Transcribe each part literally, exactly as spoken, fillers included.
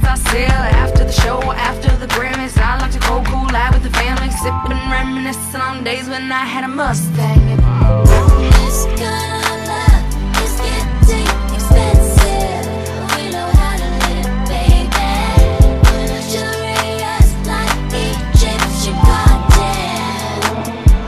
I sell. After the show, after the Grammys, I like to go cool out with the family, sipping, reminiscing on days when I had a Mustang. This kind of love is getting expensive. We know how to live, baby. Luxurious like Egyptian goddess.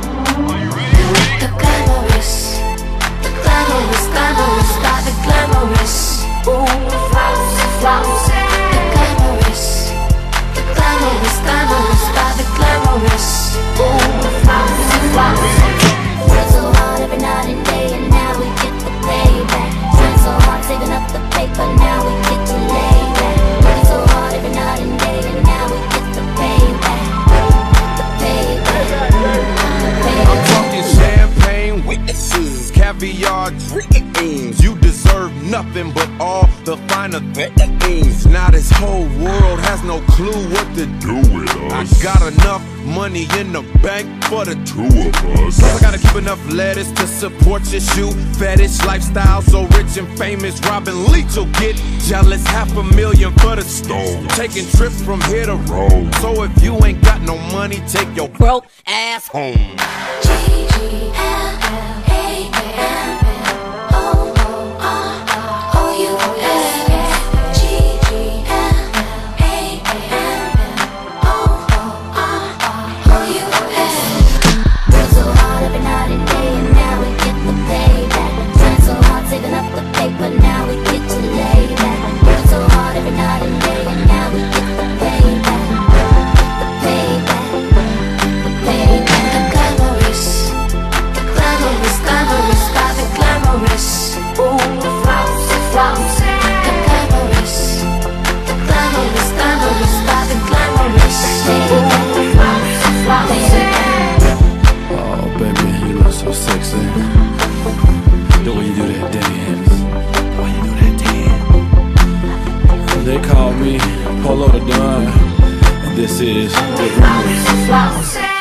The glamorous, the glamorous, glamorous, by the glamorous. Ooh, flouncy, flouncy. The glamorous, the glamorous, glamorous, by the glamorous. Ooh, flouncy, flouncy. Worked so hard every night and day, and now we get the payback. Trying so hard, saving up the paper, now we get to lay back. Working so hard every night and day, and now we get the payback. The payback, the payback. I'm talking champagne witnesses, caviar dreams. You deserve nothing but all the finer things. Now this whole world has no clue what to do with us. I got enough money in the bank for the two of us. Plus I gotta keep enough lettuce to support your shoe fetish lifestyle. So rich and famous, Robin Leach will get jealous. Half a million for the stone, taking trips from here to Rome. So if you ain't got no money, take your broke ass home. G G L L A M O O R O U S. G G L L A M O O R O U S. Worked so hard every night and day, and now we get the payback. Trying so hard, saving up the paper, now we get to lay back. Worked so hard every night and day, and now we get the payback. The payback, the payback. The glamorous, the glamorous, glamorous, by the glamorous. Ooh, flouncy, flouncy. The glamorous, the glamorous, glamorous, by the glamorous. Ooh, flouncy, flouncy. Oh baby, you look so sexy. The way you do that dance. The way you do that dance. They call me Polo the Don, and this is the Flouncy, flouncy.